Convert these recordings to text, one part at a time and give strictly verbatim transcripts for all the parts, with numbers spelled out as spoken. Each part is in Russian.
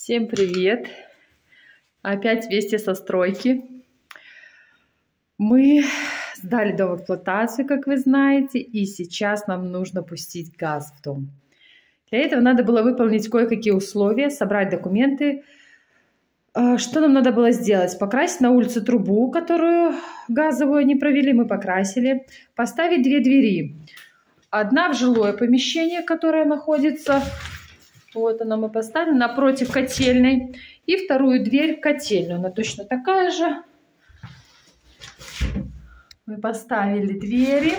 Всем привет! Опять вести со стройки. Мы сдали дом в эксплуатацию, как вы знаете, и сейчас нам нужно пустить газ в дом. Для этого надо было выполнить кое-какие условия, собрать документы. Что нам надо было сделать? Покрасить на улице трубу, которую газовую они провели, мы покрасили. Поставить две двери. Одна в жилое помещение, которое находится... Вот она мы поставили напротив котельной. И вторую дверь в котельную. Она точно такая же. Мы поставили двери.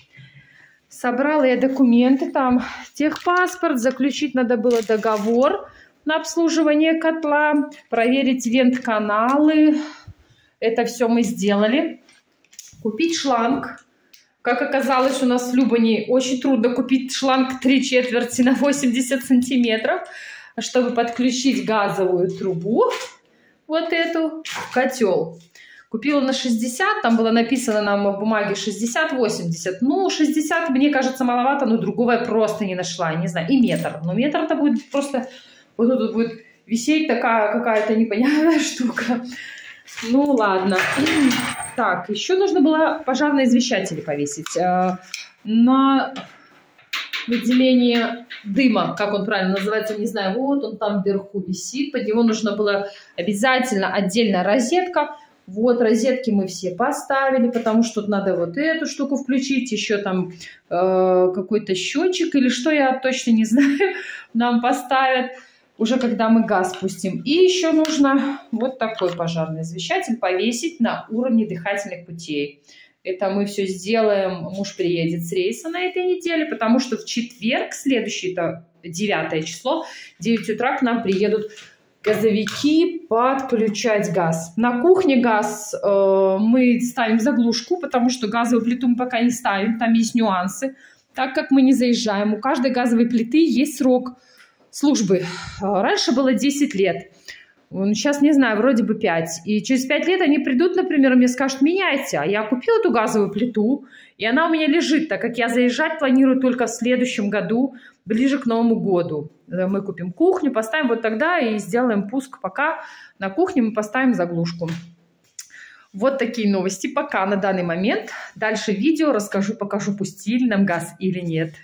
Собрала я документы. Там техпаспорт. Заключить надо было договор на обслуживание котла. Проверить вент-каналы. Это все мы сделали. Купить шланг. Как оказалось, у нас в Любани очень трудно купить шланг три четверти на восемьдесят сантиметров, чтобы подключить газовую трубу, вот эту, в котел. Купила на шестьдесят, там было написано нам в бумаге шестьдесят-восемьдесят. Ну, шестьдесят, мне кажется, маловато, но другого я просто не нашла, не знаю. И метр. Но метр-то будет просто, вот тут будет висеть такая какая-то непонятная штука. Ну, ладно. Так, еще нужно было пожарные извещатели повесить. На выделение дыма, как он правильно называется, не знаю. Вот он там вверху висит. Под него нужно было обязательно отдельная розетка. Вот розетки мы все поставили, потому что тут надо вот эту штуку включить. Еще там э, какой-то счетчик или что, я точно не знаю, нам поставят. Уже когда мы газ пустим. И еще нужно вот такой пожарный извещатель повесить на уровне дыхательных путей. Это мы все сделаем. Муж приедет с рейса на этой неделе, потому что в четверг, следующий, это девятое число, в девять утра к нам приедут газовики подключать газ. На кухне газ э, мы ставим заглушку, потому что газовую плиту мы пока не ставим. Там есть нюансы. Так как мы не заезжаем, у каждой газовой плиты есть срок службы. Раньше было десять лет. Сейчас, не знаю, вроде бы пять. И через пять лет они придут, например, и мне скажут, меняйте. А я купила эту газовую плиту, и она у меня лежит, так как я заезжать планирую только в следующем году, ближе к Новому году. Мы купим кухню, поставим вот тогда и сделаем пуск. Пока на кухне мы поставим заглушку. Вот такие новости пока на данный момент. Дальше видео расскажу, покажу, пустили нам газ или нет.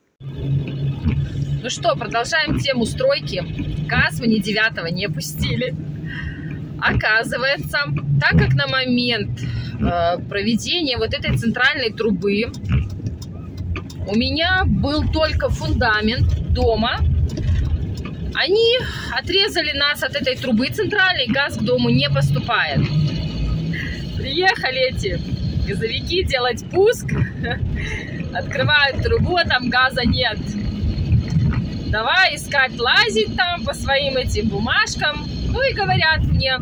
Ну что, продолжаем тему стройки. Газ мы ни девятого не пустили. Оказывается, так как на момент э, проведения вот этой центральной трубы у меня был только фундамент дома, они отрезали нас от этой трубы центральной, газ к дому не поступает. Приехали эти газовики делать пуск, открывают трубу, а там газа нет. Давай искать, лазить там по своим этим бумажкам. Ну и говорят мне,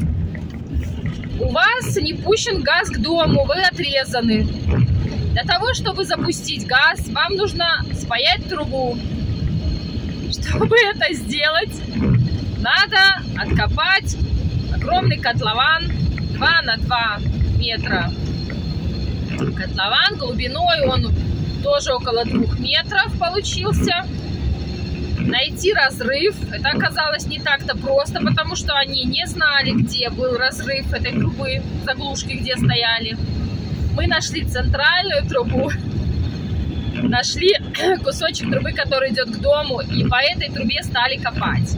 у вас не пущен газ к дому, вы отрезаны. Для того, чтобы запустить газ, вам нужно спаять трубу. Чтобы это сделать, надо откопать огромный котлован два на два метра. Котлован глубиной, он тоже около двух метров получился. Найти разрыв, это оказалось не так-то просто, потому что они не знали, где был разрыв этой трубы, заглушки где стояли. Мы нашли центральную трубу, нашли кусочек трубы, который идет к дому, и по этой трубе стали копать.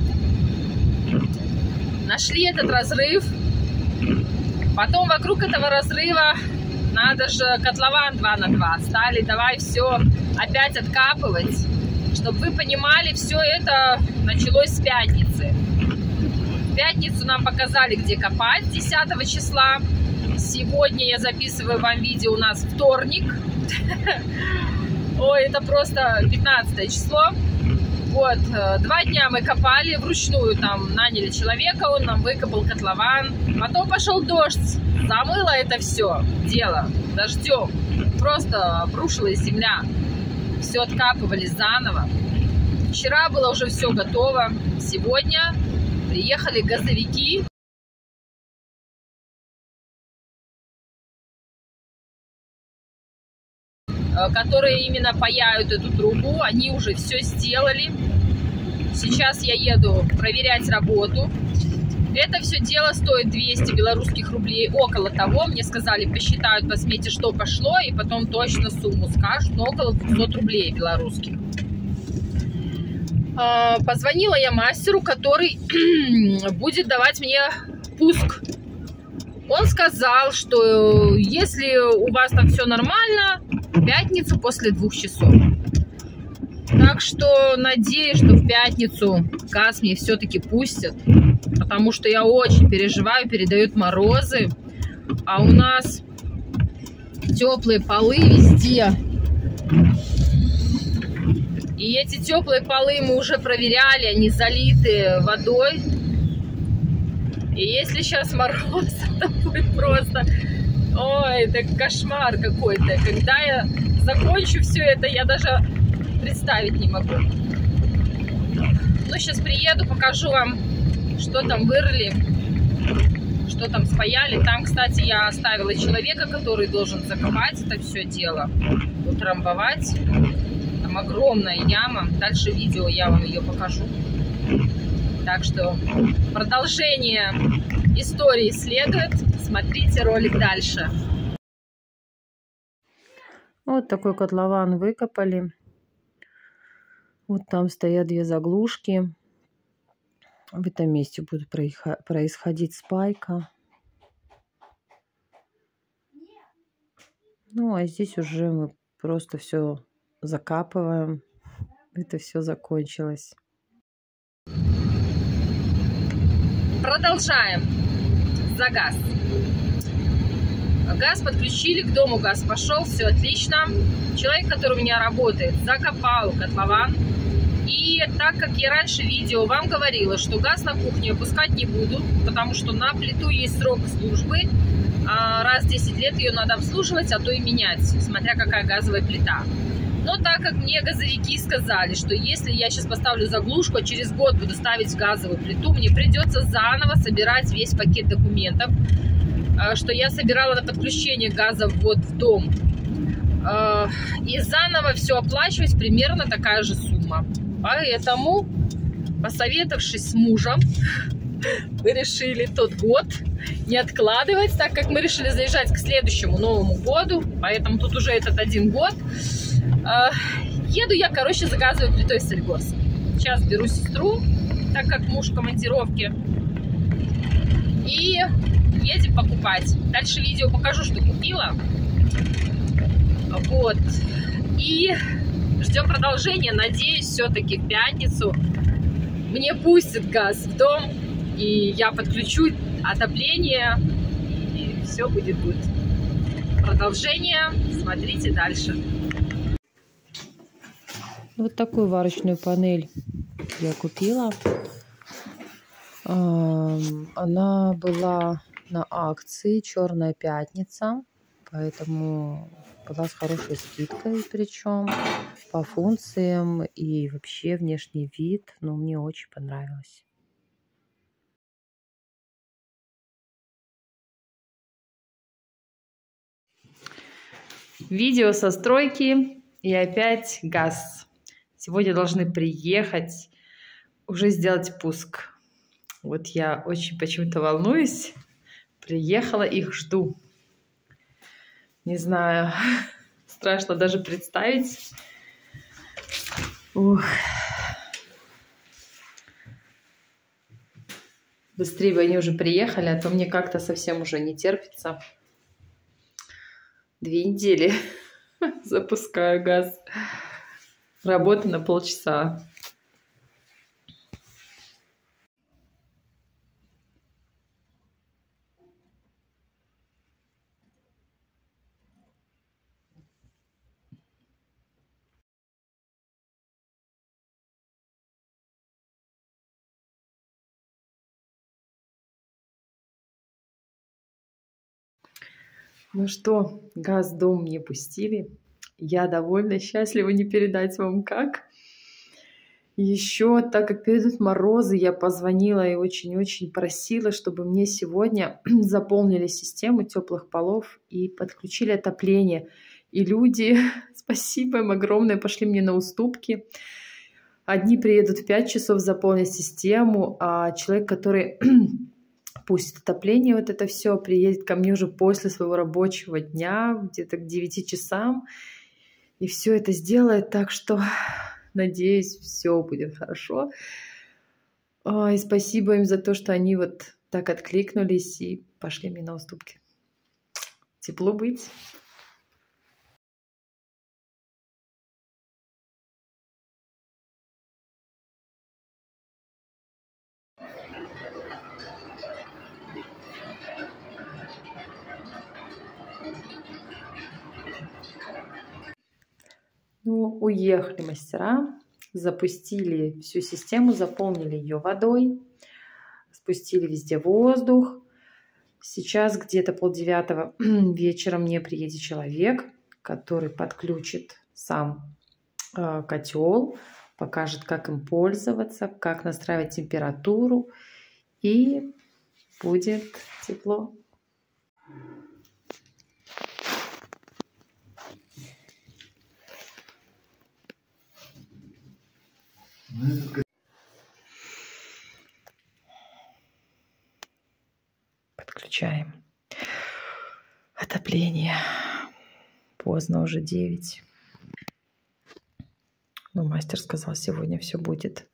Нашли этот разрыв, потом вокруг этого разрыва надо же котлован два на два, стали давай все опять откапывать. Чтобы вы понимали, все это началось с пятницы. В пятницу нам показали, где копать, десятого числа. Сегодня я записываю вам видео, у нас вторник. Ой, это просто пятнадцатое число. Вот, два дня мы копали вручную, там наняли человека, он нам выкопал котлован. Потом пошел дождь, замыло это все дело дождем. Просто обрушилась земля. Все откапывали заново. Вчера было уже все готово. Сегодня приехали газовики. Которые именно паяют эту трубу. Они уже все сделали. Сейчас я еду проверять работу. Это все дело стоит двести белорусских рублей, около того. Мне сказали, посчитают, посмотрите, что пошло, и потом точно сумму скажут, но около двухсот рублей белорусских. Позвонила я мастеру, который будет давать мне пуск. Он сказал, что если у вас там все нормально, в пятницу после двух часов. Так что надеюсь, что в пятницу газ мне все-таки пустят, потому что я очень переживаю, передают морозы, а у нас теплые полы везде. И эти теплые полы мы уже проверяли, они залиты водой. И если сейчас мороз, это будет просто... Ой, это кошмар какой-то. Когда я закончу все это, я даже представить не могу. Ну, сейчас приеду, покажу вам, что там вырыли, что там спаяли. Там, кстати, я оставила человека, который должен закопать это все дело, утрамбовать. Там огромная яма. Дальше видео я вам ее покажу. Так что продолжение истории следует. Смотрите ролик дальше. Вот такой котлован выкопали. Вот там стоят две заглушки. В этом месте будет происходить спайка. Ну, а здесь уже мы просто все закапываем. Это все закончилось. Продолжаем. За газ. Газ подключили, к дому газ пошел, все отлично. Человек, который у меня работает, закопал котлован. И так как я раньше в видео вам говорила, что газ на кухне опускать не буду, потому что на плиту есть срок службы. Раз в десять лет ее надо обслуживать, а то и менять, смотря какая газовая плита. Но так как мне газовики сказали, что если я сейчас поставлю заглушку, а через год буду ставить газовую плиту, мне придется заново собирать весь пакет документов, что я собирала на подключение газа вот в дом. И заново все оплачивать примерно такая же сумма. Поэтому, посоветовавшись с мужем, мы решили тот год не откладывать, так как мы решили заезжать к следующему Новому году. Поэтому тут уже этот один год. Еду я, короче, за газовой плитой в Солигорск. Сейчас беру сестру, так как муж в командировке. И едем покупать. Дальше видео покажу, что купила. Вот. И ждем продолжения. Надеюсь, все-таки в пятницу мне пустят газ в дом. И я подключу отопление. И все будет good. Продолжение смотрите дальше. Вот такую варочную панель я купила. Она была на акции «Черная пятница», поэтому была с хорошей скидкой, причем по функциям и вообще внешний вид. Но мне очень понравилось. Видео со стройки и опять газ. Сегодня должны приехать, уже сделать пуск. Вот я очень почему-то волнуюсь. Приехала, их жду. Не знаю, страшно даже представить. Ух. Быстрее бы они уже приехали, а то мне как-то совсем уже не терпится. Две недели запускаю газ. Работа на полчаса. Ну что, газ в дом мне пустили. Я довольно счастлива, не передать вам как. Еще, так как перейдут морозы, я позвонила и очень-очень просила, чтобы мне сегодня заполнили систему теплых полов и подключили отопление. И люди, спасибо им огромное, пошли мне на уступки. Одни приедут в пять часов заполнить систему, а человек, который пусть отопление, вот это все, приедет ко мне уже после своего рабочего дня, где-то к девяти часам, и все это сделает, так что, надеюсь, все будет хорошо. И спасибо им за то, что они вот так откликнулись и пошли мне на уступки. Тепло быть. Ну, уехали мастера, запустили всю систему, заполнили ее водой, спустили везде воздух. Сейчас где-то полдевятого вечера мне приедет человек, который подключит сам э, котел, покажет, как им пользоваться, как настраивать температуру, и будет тепло. Подключаем отопление. Поздно, уже девять. Но мастер сказал, сегодня все будет.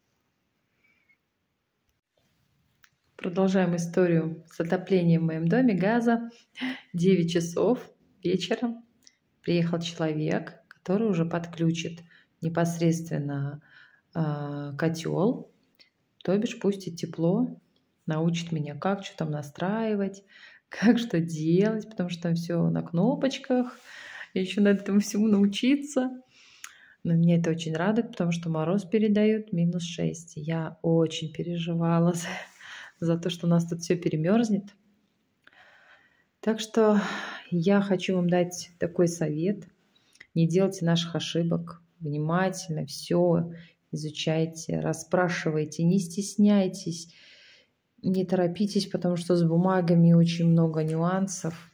Продолжаем историю с отоплением в моем доме газа. девять часов вечера приехал человек, который уже подключит непосредственно э, котел, то бишь пустит тепло, научит меня, как что там настраивать, как что делать, потому что там все на кнопочках, еще надо этому всему научиться. Но меня это очень радует, потому что мороз передают минус шесть. Я очень переживала за, за то, что у нас тут все перемерзнет. Так что я хочу вам дать такой совет. Не делайте наших ошибок. Внимательно все изучайте, расспрашивайте, не стесняйтесь, не торопитесь, потому что с бумагами очень много нюансов.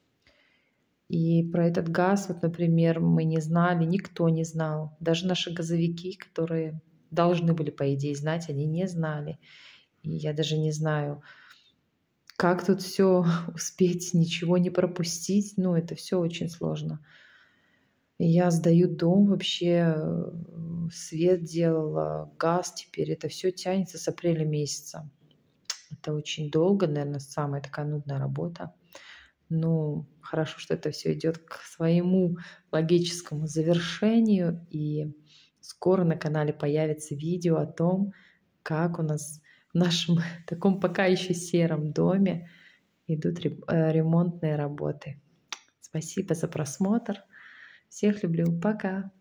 И про этот газ, вот, например, мы не знали, никто не знал. Даже наши газовики, которые должны были, по идее, знать, они не знали. И я даже не знаю, как тут все успеть, ничего не пропустить. Ну, это все очень сложно. Я сдаю дом, вообще свет делала, газ теперь. Это все тянется с апреля месяца. Это очень долго, наверное, самая такая нудная работа. Ну, хорошо, что это все идет к своему логическому завершению. И скоро на канале появится видео о том, как у нас в нашем таком пока еще сером доме идут ремонтные работы. Спасибо за просмотр. Всех люблю. Пока.